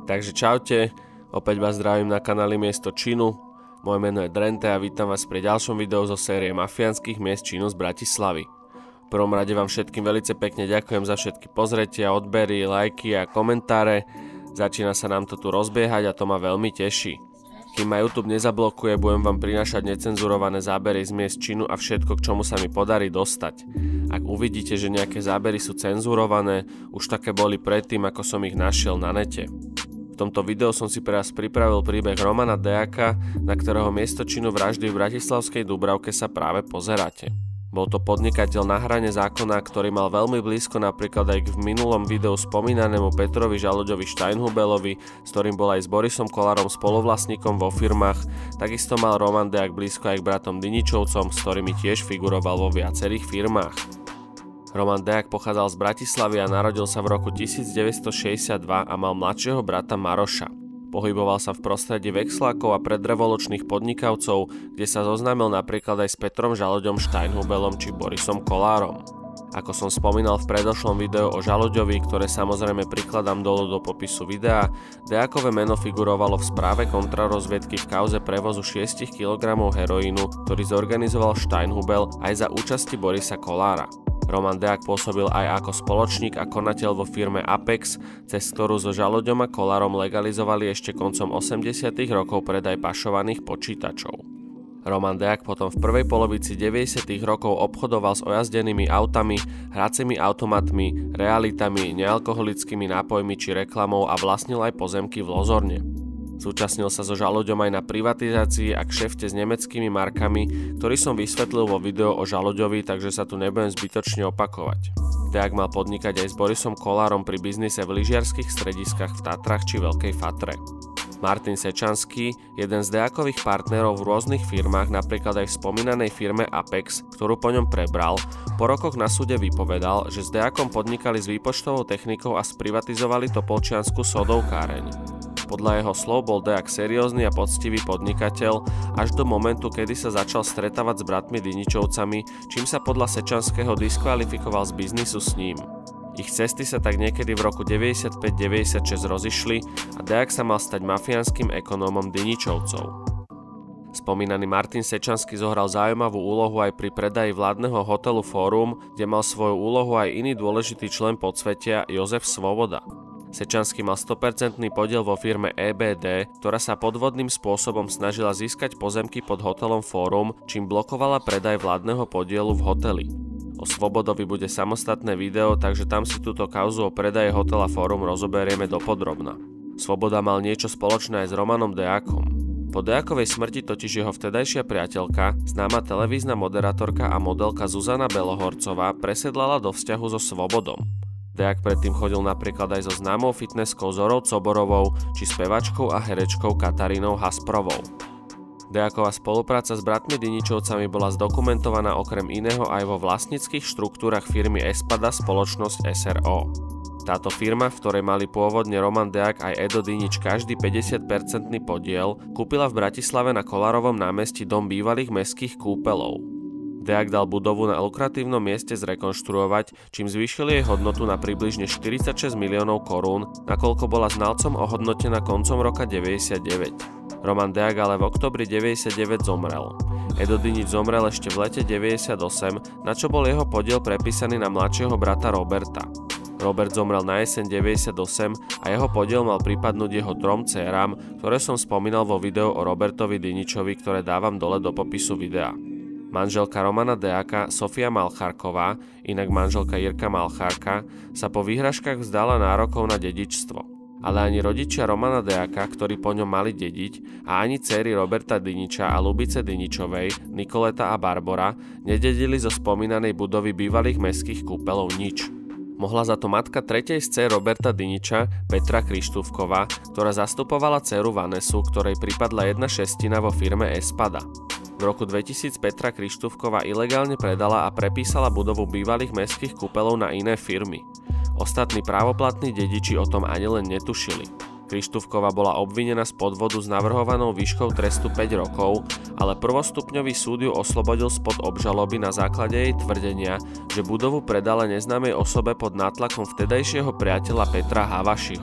Takže čaute, opäť vás zdravím na kanáli Miesto činu. Moje meno je Drente a vítam vás pri ďalšom videu zo série mafiánskych miest činu z Bratislavy. V prvom rade vám všetkým veľmi pekne ďakujem za všetky pozretia, odbery, lajky a komentáre. Začína sa nám to tu rozbiehať a to ma veľmi teší. Kým ma YouTube nezablokuje, budem vám prinášať necenzurované zábery z miest činu a všetko, k čomu sa mi podarí dostať. Ak uvidíte, že nejaké zábery sú cenzurované, už také boli predtým, ako som ich našiel na nete. V tomto videu som si pre vás pripravil príbeh Romana Deáka, na ktorého miesto činu vraždy v bratislavskej Dúbravke sa práve pozeráte. Bol to podnikateľ na hrane zákona, ktorý mal veľmi blízko napríklad aj k v minulom videu spomínanému Petrovi Žaluďovi Steinhubelovi, s ktorým bol aj s Borisom Kollárom spoluvlastníkom vo firmách. Takisto mal Roman Deák blízko aj k bratom Diničovcom, s ktorými tiež figuroval vo viacerých firmách. Roman Deák pochádzal z Bratislavy a narodil sa v roku 1962 a mal mladšieho brata Maroša. Pohyboval sa v prostredí vekslákov a predrevolučných podnikavcov, kde sa zoznámil napríklad aj s Petrom Žaluďom Steinhubelom či Borisom Kollárom. Ako som spomínal v predošlom videu o Žaluďovi, ktoré samozrejme prikladám dolu do popisu videa, Deákové meno figurovalo v správe kontrarozviedky v kauze prevozu 6 kg heroínu, ktorý zorganizoval Steinhubel aj za účasti Borisa Kollára. Roman Deák pôsobil aj ako spoločník a konateľ vo firme Apex, cez ktorú so Žaluďom a Kollárom legalizovali ešte koncom 80. rokov predaj pašovaných počítačov. Roman Deák potom v prvej polovici 90. rokov obchodoval s ojazdenými autami, hracími automatmi, realitami, nealkoholickými nápojmi či reklamou a vlastnil aj pozemky v Lozorne. Zúčastnil sa so Žaluďom aj na privatizácii a kšefte s nemeckými markami, ktorý som vysvetlil vo videu o Žaluďovi, takže sa tu nebudem zbytočne opakovať. Deák mal podnikať aj s Borisom Kollárom pri biznise v lyžiarskych strediskách v Tatrách či Veľkej Fatre. Martin Sečanský, jeden z Deákových partnerov v rôznych firmách, napríklad aj v spomínanej firme Apex, ktorú po ňom prebral, po rokoch na súde vypovedal, že s Deákom podnikali s výpočtovou technikou a sprivatizovali Topolčiansku sodovkáreň. Podľa jeho slov bol Deák seriózny a poctivý podnikateľ až do momentu, kedy sa začal stretávať s bratmi Diničovcami, čím sa podľa Sečanského diskvalifikoval z biznisu s ním. Ich cesty sa tak niekedy v roku 95-96 rozišli a Deák sa mal stať mafiánskym ekonómom Diničovcov. Spomínaný Martin Sečanský zohral zaujímavú úlohu aj pri predaji vládneho hotelu Fórum, kde mal svoju úlohu aj iný dôležitý člen podsvetia Jozef Svoboda. Sečanský mal 100% podiel vo firme EBD, ktorá sa podvodným spôsobom snažila získať pozemky pod hotelom Fórum, čím blokovala predaj vládneho podielu v hoteli. O Svobodovi bude samostatné video, takže tam si túto kauzu o predaji hotela Fórum rozoberieme dopodrobna. Svoboda mal niečo spoločné aj s Romanom Deákom. Po Deákovej smrti totiž jeho vtedajšia priateľka, známa televízna moderátorka a modelka Zuzana Belohorcová presedlala do vzťahu so Svobodom. Deák predtým chodil napríklad aj so známou fitnesskou Zorou Coborovou či spevačkou a herečkou Katarínou Hasprovou. Deáková spolupráca s bratmi Diničovcami bola zdokumentovaná okrem iného aj vo vlastníckych štruktúrach firmy Espada spoločnosť SRO. Táto firma, v ktorej mali pôvodne Roman Deák aj Edo Dinič každý 50% podiel, kúpila v Bratislave na Kollárovom námestí dom bývalých mestských kúpeľov. Deák dal budovu na lukratívnom mieste zrekonštruovať, čím zvýšil jej hodnotu na približne 46 miliónov korún, nakoľko bola znalcom ohodnotená koncom roka 99. Roman Deák ale v októbri 99 zomrel. Edo Dinič zomrel ešte v lete 98, na čo bol jeho podiel prepísaný na mladšieho brata Roberta. Robert zomrel na jeseň 98 a jeho podiel mal pripadnúť jeho 3 dcérám, ktoré som spomínal vo videu o Robertovi Diničovi, ktoré dávam dole do popisu videa. Manželka Romana Deáka, Sofia Malchárková, inak manželka Jirka Malchárka, sa po výhražkách vzdala nárokov na dedičstvo. Ale ani rodičia Romana Deáka, ktorí po ňom mali dediť, a ani dcéry Roberta Diniča a Lubice Diničovej, Nikoleta a Barbora, nededili zo spomínanej budovy bývalých mestských kúpeľov nič. Mohla za to matka tretej z dcér Roberta Diniča, Petra Krištúfková, ktorá zastupovala dcéru Vanesu, ktorej pripadla 1/6 vo firme Espada. V roku 2000 Petra Krištúfková ilegálne predala a prepísala budovu bývalých mestských kúpeľov na iné firmy. Ostatní právoplatní dediči o tom ani len netušili. Krištúfková bola obvinená z podvodu s navrhovanou výškou trestu 5 rokov, ale prvostupňový súd ju oslobodil spod obžaloby na základe jej tvrdenia, že budovu predala neznámej osobe pod nátlakom vtedajšieho priateľa Petra Havašiho.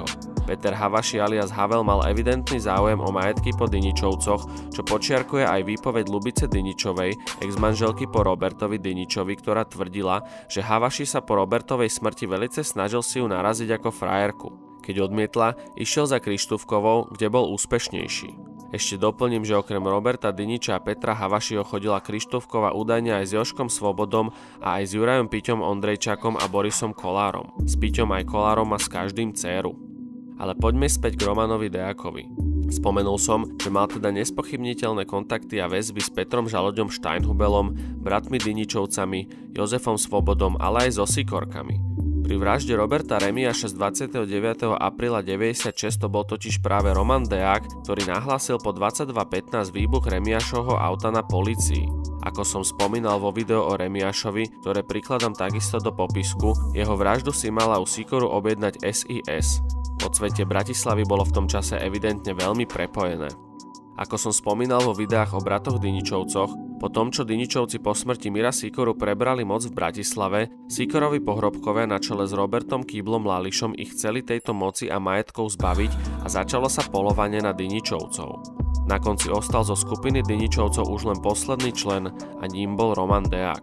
Peter Havaši alias Havel mal evidentný záujem o majetky po Dyničovcoch, čo počiarkuje aj výpoveď Ľubice Dyničovej, ex-manželky po Robertovi Dyničovi, ktorá tvrdila, že Havaši sa po Robertovej smrti velice snažil si ju naraziť ako frajerku. Keď odmietla, išiel za Krištúfkovou, kde bol úspešnejší. Ešte doplním, že okrem Roberta Dyniča a Petra Havašiho chodila Krištúfkova údajne aj s Jožkom Svobodom a aj s Jurajom Piťom Ondrejčakom a Borisom Kolárom. S Piťom aj Kolárom má s každým dcéru. Ale poďme späť k Romanovi Deákovi. Spomenul som, že mal teda nespochybniteľné kontakty a väzby s Petrom Žaloďom Steinhubelom, bratmi Dyničovcami, Jozefom Svobodom, ale aj so Sikorkami. Pri vražde Roberta Remiáša z 29. apríla 96 to bol totiž práve Roman Deák, ktorý nahlásil po 22:15 výbuch Remiášovho auta na polícii. Ako som spomínal vo videu o Remiášovi, ktoré prikladám takisto do popisku, jeho vraždu si mala u Sikoru objednať SIS. Podsvetie Bratislavy bolo v tom čase evidentne veľmi prepojené. Ako som spomínal vo videách o bratoch Dyničovcoch, po tom, čo Dyničovci po smrti Mira Sikoru prebrali moc v Bratislave, Sikorovi pohrobkovia na čele s Robertom Kýblom Lališom ich chceli tejto moci a majetkov zbaviť a začalo sa poľovanie na Dyničovcov. Na konci ostal zo skupiny Dyničovcov už len posledný člen a ním bol Roman Deák.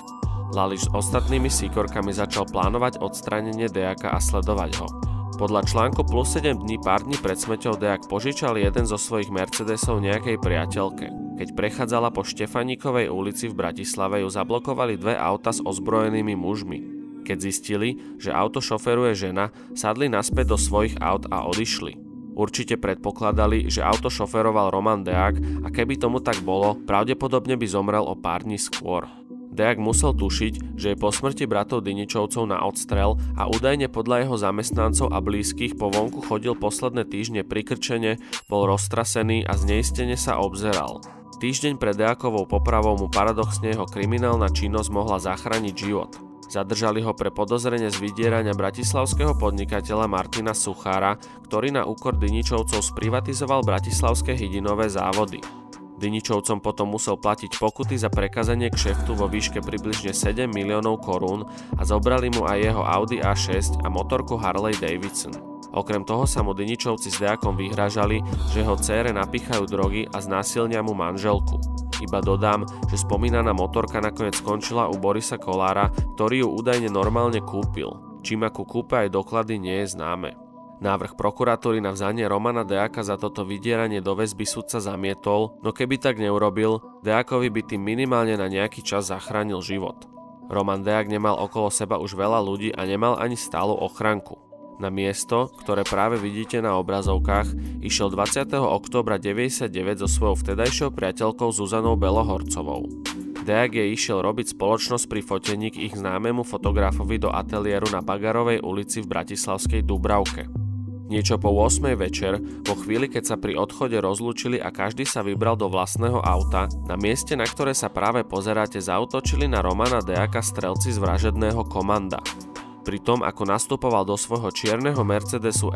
Lališ s ostatnými Sikorkami začal plánovať odstránenie Deáka a sledovať ho. Podľa článku Plus 7 dní pár dní pred smrťou Deák požičal jeden zo svojich Mercedesov nejakej priateľke. Keď prechádzala po Štefaníkovej ulici v Bratislave, ju zablokovali dve auta s ozbrojenými mužmi. Keď zistili, že auto šoferuje žena, sadli naspäť do svojich aut a odišli. Určite predpokladali, že auto šoferoval Roman Deák a keby tomu tak bolo, pravdepodobne by zomrel o pár dní skôr. Deák musel tušiť, že je po smrti bratov Dyničovcov na odstrel a údajne podľa jeho zamestnancov a blízkych po vonku chodil posledné týždne prikrčene, bol roztrasený a zneistene sa obzeral. Týždeň pred Deákovou popravou mu paradoxne jeho kriminálna činnosť mohla zachrániť život. Zadržali ho pre podozrenie z vydierania bratislavského podnikateľa Martina Suchára, ktorý na úkor Dyničovcov sprivatizoval bratislavské hydinové závody. Dyničovcom potom musel platiť pokuty za prekazenie kšeftu vo výške približne 7 miliónov korún a zobrali mu aj jeho Audi A6 a motorku Harley Davidson. Okrem toho sa mu Dyničovci s Deákom vyhrážali, že jeho dcére napíchajú drogy a znásilnia mu manželku. Iba dodám, že spomínaná motorka nakoniec skončila u Borisa Kolára, ktorý ju údajne normálne kúpil. Čím ako kúpe aj doklady nie je známe. Návrh prokuratúry na vzanie Romana Deáka za toto vydieranie do väzby sudca zamietol, no keby tak neurobil, Deákovi by tým minimálne na nejaký čas zachránil život. Roman Deák nemal okolo seba už veľa ľudí a nemal ani stálu ochranku. Na miesto, ktoré práve vidíte na obrazovkách, išiel 20. októbra 1999 so svojou vtedajšou priateľkou Zuzanou Belohorcovou. Deák jej išiel robiť spoločnosť pri fotení k ich známemu fotografovi do ateliéru na Bagarovej ulici v bratislavskej Dubravke. Niečo po 8. večer, po chvíli keď sa pri odchode rozlúčili a každý sa vybral do vlastného auta, na mieste, na ktoré sa práve pozeráte, zaútočili na Romana Deáka strelci z vražedného komanda. Pri tom, ako nastupoval do svojho čierneho Mercedesu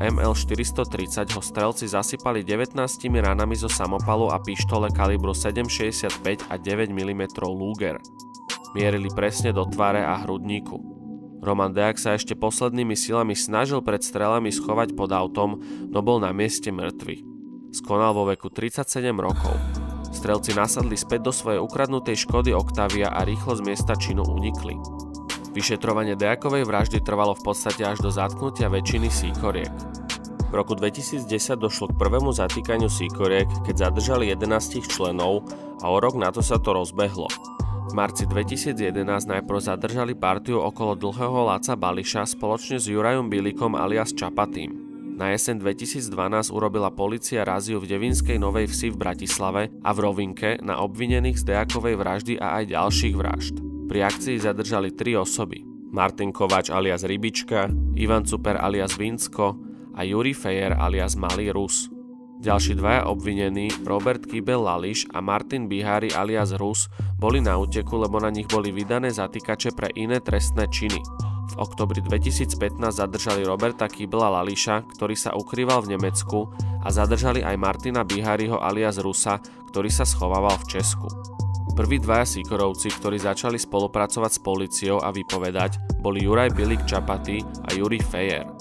ML430, ho strelci zasypali 19 ranami zo samopalu a pištole kalibru 7,65 a 9 mm Luger. Mierili presne do tváre a hrudníku. Roman Deák sa ešte poslednými silami snažil pred strelami schovať pod autom, no bol na mieste mŕtvy. Skonal vo veku 37 rokov. Strelci nasadli späť do svojej ukradnutej Škody Octavia a rýchlo z miesta činu unikli. Vyšetrovanie Deákovej vraždy trvalo v podstate až do zatknutia väčšiny Sikoriek. V roku 2010 došlo k prvému zatýkaniu Sikoriek, keď zadržali 11 členov a o rok na to sa to rozbehlo. V marci 2011 najprv zadržali partiu okolo dlhého Laca Bališa spoločne s Jurajom Bilikom alias Čapatým. Na jeseň 2012 urobila polícia raziu v Devinskej Novej Vsi v Bratislave a v Rovinke na obvinených z Deákovej vraždy a aj ďalších vražd. Pri akcii zadržali 3 osoby. Martin Kováč alias Rybička, Ivan Cuper alias Vinsko a Juri Fejer alias Malý Rus. Ďalší dvaja obvinení, Robert Kýbel Lališ a Martin Bihári alias Rus, boli na úteku, lebo na nich boli vydané zatýkače pre iné trestné činy. V októbri 2015 zadržali Roberta Kýbela Lališa, ktorý sa ukrýval v Nemecku, a zadržali aj Martina Biháriho alias Rusa, ktorý sa schovával v Česku. Prví dvaja Sikorovci, ktorí začali spolupracovať s políciou a vypovedať, boli Juraj Bilik Čapatý a Juri Fejer.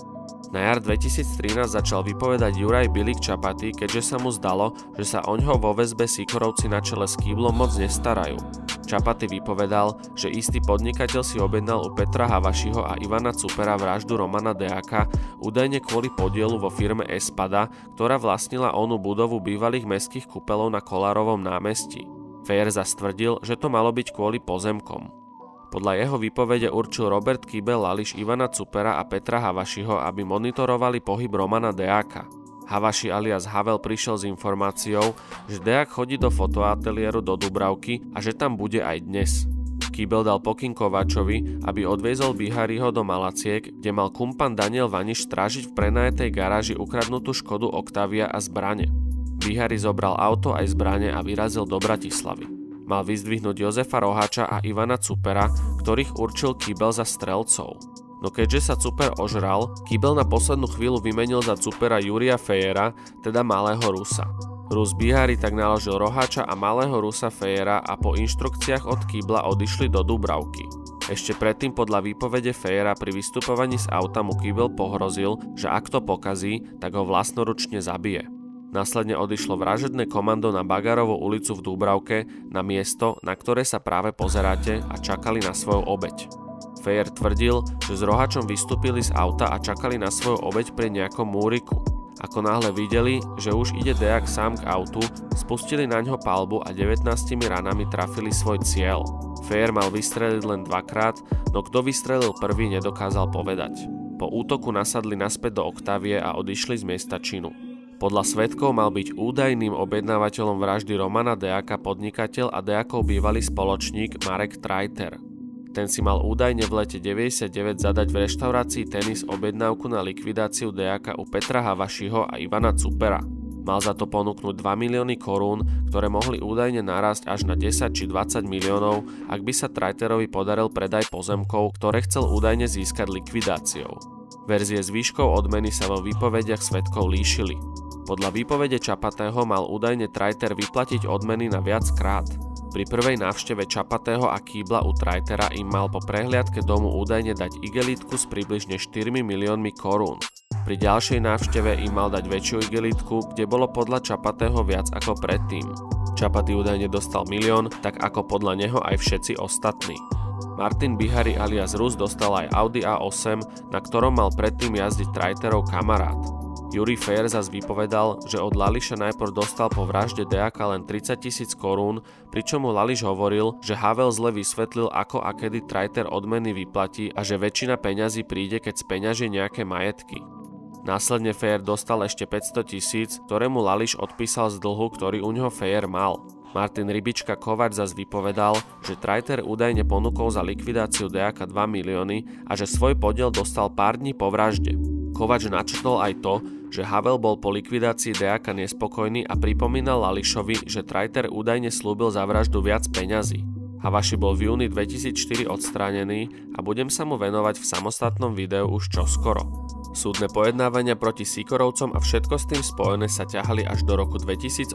Na jar 2013 začal vypovedať Juraj Bilik Čapaty, keďže sa mu zdalo, že sa oňho vo väzbe Sikorovci na čele s Kýblom moc nestarajú. Čapaty vypovedal, že istý podnikateľ si objednal u Petra Havašiho a Ivana Cupera vraždu Romana Deáka údajne kvôli podielu vo firme Espada, ktorá vlastnila onú budovu bývalých mestských kúpeľov na Kolárovom námestí. Fér zastvrdil, že to malo byť kvôli pozemkom. Podľa jeho výpovede určil Robert Kýbel Lališ Ivana Cupera a Petra Havašiho, aby monitorovali pohyb Romana Deáka. Havaši alias Havel prišiel s informáciou, že Deák chodí do fotoateliéru do Dubravky a že tam bude aj dnes. Kýbel dal pokyn Kovačovi, aby odviezol Bihariho do Malaciek, kde mal kumpan Daniel Vaniš strážiť v prenajetej garáži ukradnutú Škodu Octavia a zbrane. Bihari zobral auto aj zbrane a vyrazil do Bratislavy. Mal vyzdvihnúť Jozefa Roháča a Ivana Cupera, ktorých určil Kýbel za strelcov. No keďže sa Cuper ožral, Kýbel na poslednú chvíľu vymenil za Cupera Júria Fejera, teda Malého Rusa. Rus Bihari tak naložil Roháča a Malého Rusa Fejera a po inštrukciách od Kýbla odišli do Dubravky. Ešte predtým podľa výpovede Fejera pri vystupovaní z auta mu Kýbel pohrozil, že ak to pokazí, tak ho vlastnoručne zabije. Následne odišlo vražedné komando na Bagarovú ulicu v Dúbravke na miesto, na ktoré sa práve pozeráte a čakali na svoju obeť. Fejer tvrdil, že s Roháčom vystúpili z auta a čakali na svoju obeť pri nejakom múriku. Ako náhle videli, že už ide Deák sám k autu, spustili na ňo paľbu a 19 ranami trafili svoj cieľ. Fejer mal vystreliť len dvakrát, no kto vystrelil prvý nedokázal povedať. Po útoku nasadli naspäť do Octavie a odišli z miesta činu. Podľa svedkov mal byť údajným objednávateľom vraždy Romana Deáka podnikateľ a Deákov bývalý spoločník Marek Trajter. Ten si mal údajne v lete 99 zadať v reštaurácii Tenis objednávku na likvidáciu Deáka u Petra Havašiho a Ivana Cupera. Mal za to ponúknuť 2 milióny korún, ktoré mohli údajne narásť až na 10 či 20 miliónov, ak by sa Trajterovi podaril predaj pozemkov, ktoré chcel údajne získať likvidáciou. Verzie zvýškov odmeny sa vo výpovediach svedkov líšili. Podľa výpovede Čapatého mal údajne Trajter vyplatiť odmeny na viac krát. Pri prvej návšteve Čapatého a Kýbla u Trajtera im mal po prehliadke domu údajne dať igelitku s približne 4 miliónmi korún. Pri ďalšej návšteve im mal dať väčšiu igelitku, kde bolo podľa Čapatého viac ako predtým. Čapaty údajne dostal milión, tak ako podľa neho aj všetci ostatní. Martin Bihari alias Rus dostal aj Audi A8, na ktorom mal predtým jazdiť Trajterov kamarát. Jurij Fejer zas vypovedal, že od Lališa najprv dostal po vražde Deáka len 30 000 korún, pričom mu Lališ hovoril, že Havel zle vysvetlil, ako a kedy Trajter odmeny vyplatí a že väčšina peňazí príde, keď speňaží nejaké majetky. Následne Fejer dostal ešte 500 000, ktoré mu Lališ odpísal z dlhu, ktorý u ňoho Fejer mal. Martin Rybička Kovač zas vypovedal, že Trajter údajne ponúkol za likvidáciu Deáka 2 milióny a že svoj podiel dostal pár dní po vražde. Kovač načrtol aj to, že Havel bol po likvidácii Deáka nespokojný a pripomínal Lališovi, že Trajter údajne slúbil za vraždu viac peňazí. Havaši bol v júni 2004 odstránený a budem sa mu venovať v samostatnom videu už čoskoro. Súdne pojednávania proti Sikorovcom a všetko s tým spojené sa ťahali až do roku 2018.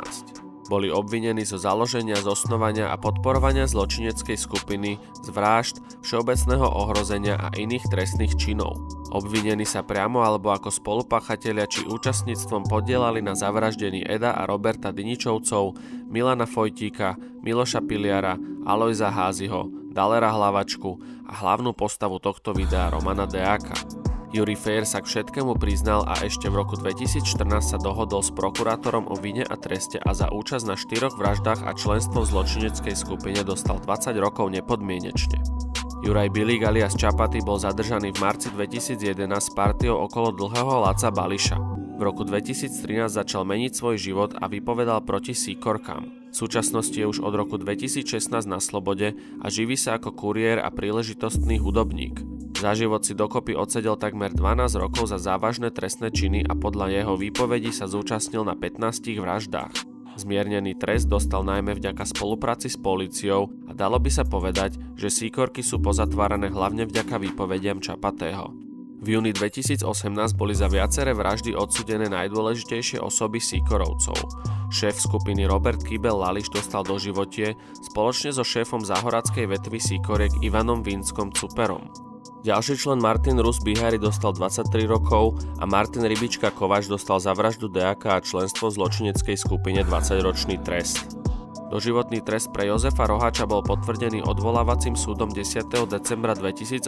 Boli obvinení zo založenia, zosnovania a podporovania zločineckej skupiny, z vražd, všeobecného ohrozenia a iných trestných činov. Obvinení sa priamo alebo ako spolupáchatelia či účastníctvom podielali na zavraždení Eda a Roberta Diničovcov, Milana Fojtíka, Miloša Piliara, Alojza Háziho, Dalera Hlavačku a hlavnú postavu tohto videa Romana Deáka. Jurij Fejer sa k všetkému priznal a ešte v roku 2014 sa dohodol s prokurátorom o vine a treste a za účasť na 4 vraždách a členstvo v zločineckej skupine dostal 20 rokov nepodmienečne. Juraj Bilík alias Čapaty bol zadržaný v marci 2011 s partiou okolo dlhého Laca Bališa. V roku 2013 začal meniť svoj život a vypovedal proti síkorkám. V súčasnosti je už od roku 2016 na slobode a živí sa ako kuriér a príležitostný hudobník. Za život si dokopy odsedel takmer 12 rokov za závažné trestné činy a podľa jeho výpovedí sa zúčastnil na 15 vraždách. Zmiernený trest dostal najmä vďaka spolupráci s políciou a dalo by sa povedať, že síkorky sú pozatvárané hlavne vďaka výpovediam Čapatého. V júni 2018 boli za viaceré vraždy odsúdené najdôležitejšie osoby Sikorovcov. Šéf skupiny Robert Kýbel Lališ dostal doživotie spoločne so šéfom záhoradskej vetvy Síkoriek Ivanom Vinskom Cuperom. Ďalší člen Martin Rus Bihari dostal 23 rokov a Martin Rybička Kováč dostal za vraždu Deáka a členstvo v zločineckej skupine 20-ročný trest. Doživotný trest pre Jozefa Roháča bol potvrdený odvolávacím súdom 10. decembra 2018,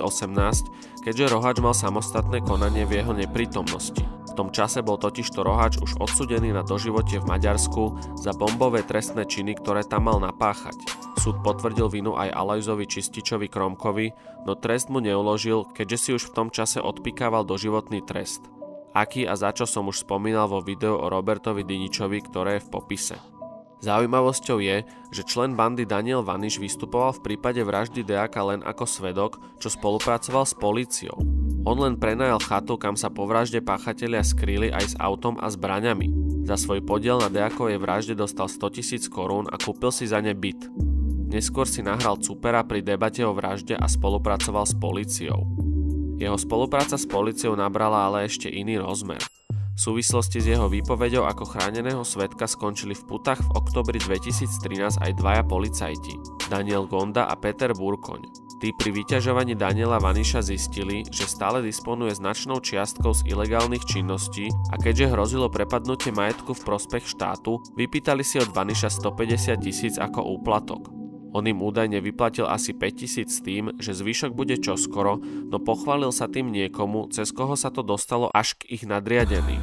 keďže Roháč mal samostatné konanie v jeho neprítomnosti. V tom čase bol totižto Roháč už odsúdený na doživotie v Maďarsku za bombové trestné činy, ktoré tam mal napáchať. Súd potvrdil vinu aj Alojzovi Čističovi Kromkovi, no trest mu neuložil, keďže si už v tom čase odpikával doživotný trest. Aký a za čo som už spomínal vo videu o Robertovi Diničovi, ktoré je v popise. Zaujímavosťou je, že člen bandy Daniel Vaniš vystupoval v prípade vraždy Deáka len ako svedok, čo spolupracoval s políciou. On len prenajal chatu, kam sa po vražde páchatelia skrýli aj s autom a zbraňami. Za svoj podiel na Deákovej vražde dostal 100 000 korún a kúpil si za ne byt. Neskôr si nahral Cupera pri debate o vražde a spolupracoval s políciou. Jeho spolupráca s políciou nabrala ale ešte iný rozmer. V súvislosti s jeho výpoveďou ako chráneného svedka skončili v putách v októbri 2013 aj dvaja policajti, Daniel Gonda a Peter Burkoň. Tí pri vyťažovaní Daniela Vaniša zistili, že stále disponuje značnou čiastkou z ilegálnych činností a keďže hrozilo prepadnutie majetku v prospech štátu, vypýtali si od Vaniša 150 000 ako úplatok. On im údajne vyplatil asi 5 000 s tým, že zvyšok bude čoskoro, no pochválil sa tým niekomu, cez koho sa to dostalo až k ich nadriadeným.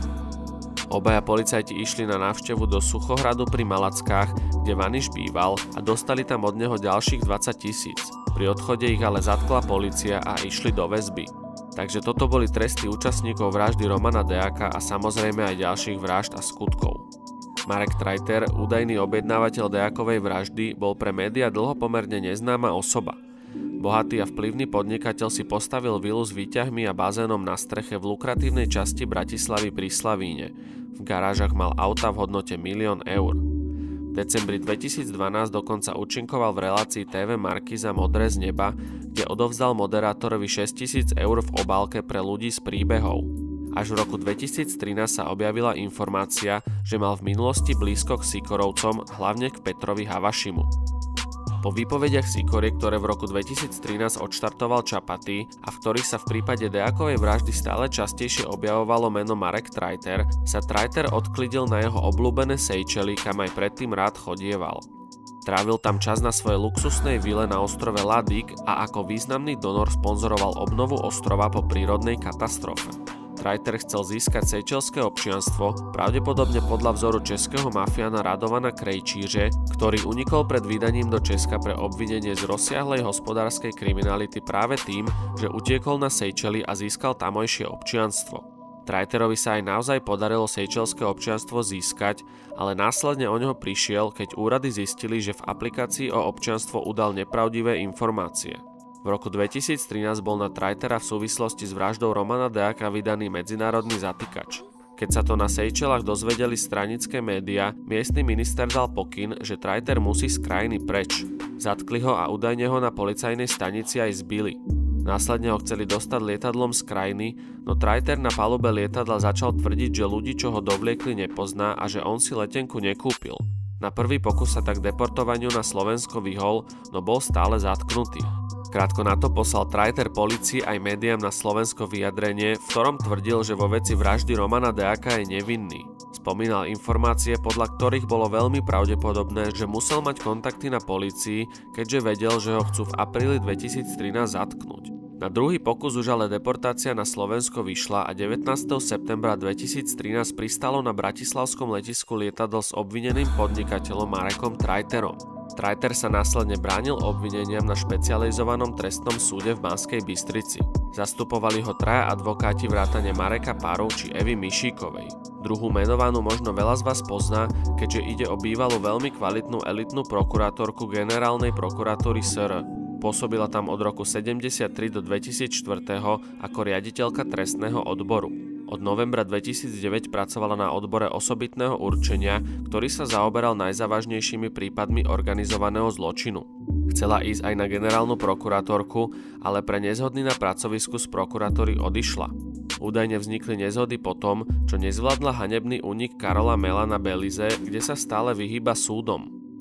Obaja policajti išli na návštevu do Suchohradu pri Malackách, kde Vaniš býval, a dostali tam od neho ďalších 20 000. Pri odchode ich ale zatkla polícia a išli do väzby. Takže toto boli tresty účastníkov vraždy Romana Deáka a samozrejme aj ďalších vražd a skutkov. Marek Trajter, údajný objednávateľ Deákovej vraždy, bol pre médiá dlho pomerne neznáma osoba. Bohatý a vplyvný podnikateľ si postavil vilu s výťahmi a bazénom na streche v lukratívnej časti Bratislavy pri Slavíne. V garážach mal auta v hodnote 1 000 000 eur. V decembri 2012 dokonca účinkoval v relácii TV Markíza Modré z neba, kde odovzdal moderátorovi 6 000 eur v obálke pre ľudí s príbehov. Až v roku 2013 sa objavila informácia, že mal v minulosti blízko k Sikorovcom, hlavne k Petrovi Havašimu. Po výpovediach Sikory, ktoré v roku 2013 odštartoval Čapaty a v ktorých sa v prípade Deákovej vraždy stále častejšie objavovalo meno Marek Trajter, sa Trajter odklidil na jeho obľúbené Seychely, kam aj predtým rád chodieval. Trávil tam čas na svojej luxusnej vile na ostrove Ladik a ako významný donor sponzoroval obnovu ostrova po prírodnej katastrofe. Trajter chcel získať seychelské občianstvo, pravdepodobne podľa vzoru českého mafiána Radovana Krejčíře, ktorý unikol pred vydaním do Česka pre obvinenie z rozsiahlej hospodárskej kriminality práve tým, že utiekol na Seychely a získal tamojšie občianstvo. Trajterovi sa aj naozaj podarilo seychelské občianstvo získať, ale následne o neho prišiel, keď úrady zistili, že v aplikácii o občianstvo udal nepravdivé informácie. V roku 2013 bol na Trajtera v súvislosti s vraždou Romana Deáka vydaný medzinárodný zatýkač. Keď sa to na Seychelách dozvedeli stranické médiá, miestny minister dal pokyn, že Trajter musí z krajiny preč. Zatkli ho a údajne ho na policajnej stanici aj zbili. Následne ho chceli dostať lietadlom z krajiny, no Trajter na palube lietadla začal tvrdiť, že ľudí, čo ho dovliekli, nepozná a že on si letenku nekúpil. Na prvý pokus sa tak deportovaniu na Slovensko vyhol, no bol stále zatknutý. Krátko na to poslal Trajter polícii aj médiám na Slovensko vyjadrenie, v ktorom tvrdil, že vo veci vraždy Romana Deáka je nevinný. Spomínal informácie, podľa ktorých bolo veľmi pravdepodobné, že musel mať kontakty na polícii, keďže vedel, že ho chcú v apríli 2013 zatknúť. Na druhý pokus už ale deportácia na Slovensko vyšla a 19. septembra 2013 pristalo na bratislavskom letisku lietadlo s obvineným podnikateľom Marekom Trajterom. Trajter sa následne bránil obvineniam na špecializovanom trestnom súde v Banskej Bystrici. Zastupovali ho traja advokáti vrátane Mareka Párov či Evy Mišíkovej. Druhú menovanú možno veľa z vás pozná, keďže ide o bývalú veľmi kvalitnú elitnú prokurátorku generálnej prokuratúry SR. Pôsobila tam od roku 1973 do 2004 ako riaditeľka trestného odboru. Od novembra 2009 pracovala na odbore osobitného určenia, ktorý sa zaoberal najzávažnejšími prípadmi organizovaného zločinu. Chcela ísť aj na generálnu prokurátorku, ale pre nezhody na pracovisku z prokuratúry odišla. Údajne vznikli nezhody po tom, čo nezvládla hanebný únik Karola Mela na Belize, kde sa stále vyhýba súdom.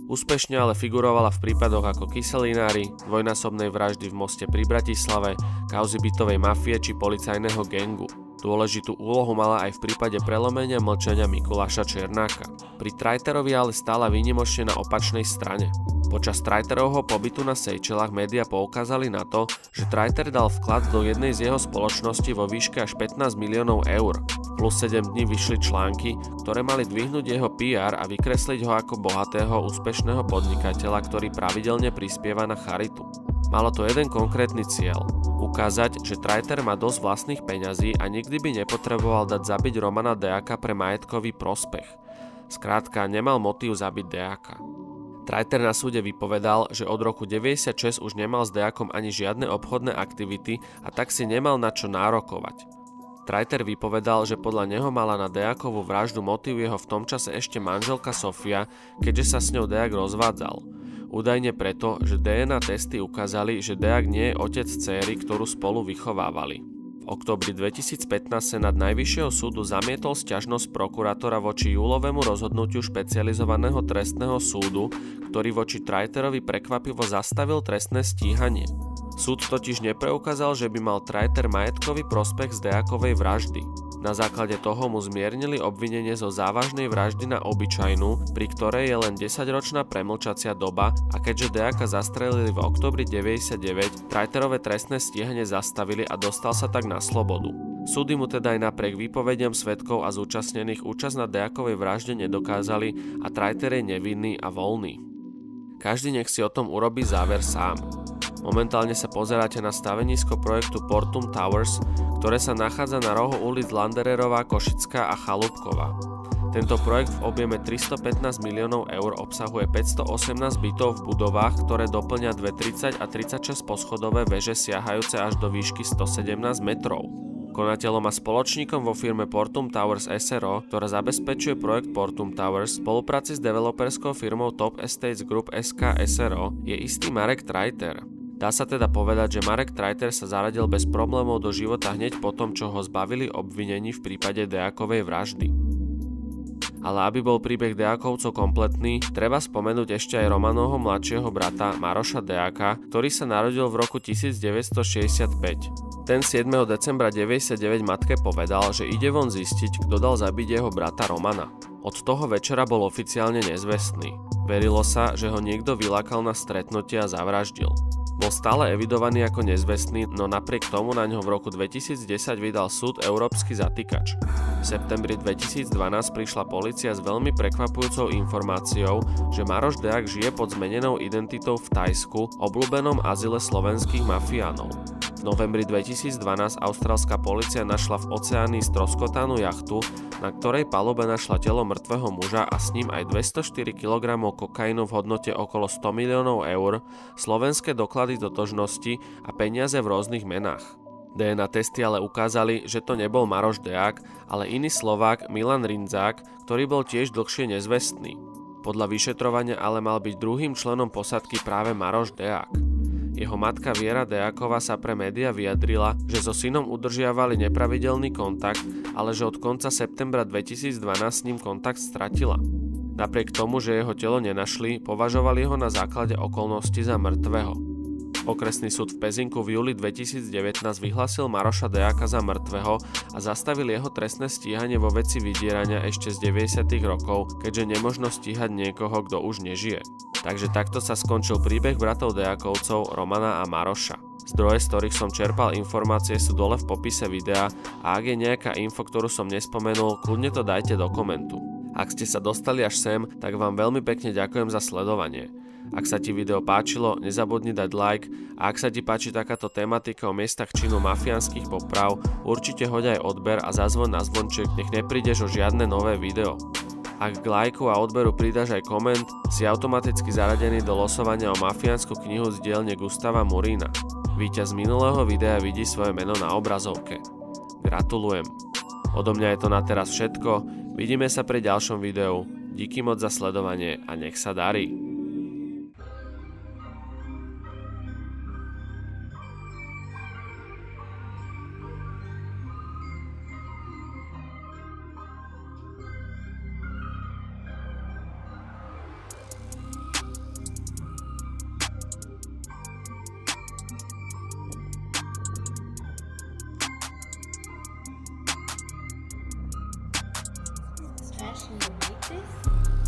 Úspešne ale figurovala v prípadoch ako Kyselinári, dvojnásobnej vraždy v Moste pri Bratislave, kauzy bytovej mafie či policajného gangu. Dôležitú úlohu mala aj v prípade prelomenia mlčania Mikuláša Černáka. Pri Treiterovi ale stála výnimočne na opačnej strane. Počas Treiterovho pobytu na Seychelách médiá poukázali na to, že Treiter dal vklad do jednej z jeho spoločností vo výške až 15 miliónov eur. Plus 7 dní vyšli články, ktoré mali dvihnúť jeho PR a vykresliť ho ako bohatého, úspešného podnikateľa, ktorý pravidelne prispieva na charitu. Malo to jeden konkrétny cieľ. Ukázať, že Treiter má dosť vlastných peňazí a nikdy by nepotreboval dať zabiť Romana Deáka pre majetkový prospech. Skrátka, nemal motív zabiť Deáka. Treiter na súde vypovedal, že od roku 96 už nemal s Deákom ani žiadne obchodné aktivity a tak si nemal na čo nárokovať. Treiter vypovedal, že podľa neho mala na Deákovú vraždu motív jeho v tom čase ešte manželka Sofia, keďže sa s ňou Deák rozvádzal. Údajne preto, že DNA testy ukázali, že Deák nie je otec céry, ktorú spolu vychovávali. V októbri 2015 Senát Najvyššieho súdu zamietol sťažnosť prokurátora voči júlovému rozhodnutiu špecializovaného trestného súdu, ktorý voči Treiterovi prekvapivo zastavil trestné stíhanie. Súd totiž nepreukázal, že by mal Treiter majetkový prospech z Deákovej vraždy. Na základe toho mu zmiernili obvinenie zo závažnej vraždy na obyčajnú, pri ktorej je len 10-ročná premlčacia doba a keďže Deáka zastrelili v októbri 99, Treiterové trestné stíhanie zastavili a dostal sa tak na slobodu. Súdy mu teda aj napriek výpovediam svedkov a zúčastnených účasť na Deákovej vražde nedokázali a Treiter je nevinný a voľný. Každý nech si o tom urobí záver sám. Momentálne sa pozeráte na stavenisko projektu Portum Towers, ktoré sa nachádza na rohu ulic Landererová, Košická a Chalúbková. Tento projekt v objeme 315 miliónov eur obsahuje 518 bytov v budovách, ktoré doplňa dve 30 a 36 poschodové veže siahajúce až do výšky 117 metrov. Konateľom a spoločníkom vo firme Portum Towers SRO, ktorá zabezpečuje projekt Portum Towers v spolupráci s developerskou firmou Top Estates Group SK SRO, je istý Marek Treiter. Dá sa teda povedať, že Marek Treiter sa zaradil bez problémov do života hneď po tom, čo ho zbavili obvinení v prípade Deákovej vraždy. Ale aby bol príbeh Deákovcov kompletný, treba spomenúť ešte aj Romanovho mladšieho brata Maroša Deáka, ktorý sa narodil v roku 1965. Ten 7. decembra 1999 matke povedal, že ide von zistiť, kto dal zabiť jeho brata Romana. Od toho večera bol oficiálne nezvestný. Verilo sa, že ho niekto vylákal na stretnutie a zavraždil. Bol stále evidovaný ako nezvestný, no napriek tomu na ňo v roku 2010 vydal súd európsky zatýkač. V septembri 2012 prišla polícia s veľmi prekvapujúcou informáciou, že Maroš Deák žije pod zmenenou identitou v Thajsku, obľúbenom azyle slovenských mafiánov. V novembri 2012 austrálska polícia našla v oceáni stroskotanú jachtu, na ktorej palube našla telo mŕtvého muža a s ním aj 204 kg kokainu v hodnote okolo 100 miliónov eur, slovenské doklady totožnosti a peniaze v rôznych menách. DNA testy ale ukázali, že to nebol Maroš Deák, ale iný Slovák Milan Rindzák, ktorý bol tiež dlhšie nezvestný. Podľa vyšetrovania ale mal byť druhým členom posádky práve Maroš Deák. Jeho matka Viera Deáková sa pre médiá vyjadrila, že so synom udržiavali nepravidelný kontakt, ale že od konca septembra 2012 s ním kontakt stratila. Napriek tomu, že jeho telo nenašli, považovali ho na základe okolností za mŕtvého. Okresný súd v Pezinku v júli 2019 vyhlásil Maroša Deáka za mŕtvého a zastavil jeho trestné stíhanie vo veci vydierania ešte z 90. rokov, keďže nemožno stíhať niekoho, kto už nežije. Takže takto sa skončil príbeh bratov Deákovcov Romana a Maroša. Zdroje, z ktorých som čerpal informácie, sú dole v popise videa a ak je nejaká info, ktorú som nespomenul, kľudne to dajte do komentu. Ak ste sa dostali až sem, tak vám veľmi pekne ďakujem za sledovanie. Ak sa ti video páčilo, nezabudni dať like a ak sa ti páči takáto tematika o miestach činu mafiánskych poprav, určite hoď aj odber a zazvoň na zvonček, nech neprídeš o žiadne nové video. Ak k lajku a odberu pridáš aj koment, si automaticky zaradený do losovania o mafiánsku knihu z dielne Gustava Murína. Víťaz minulého videa vidí svoje meno na obrazovke. Gratulujem. Odo mňa je to na teraz všetko, vidíme sa pri ďalšom videu, díky moc za sledovanie a nech sa darí. Can you make this?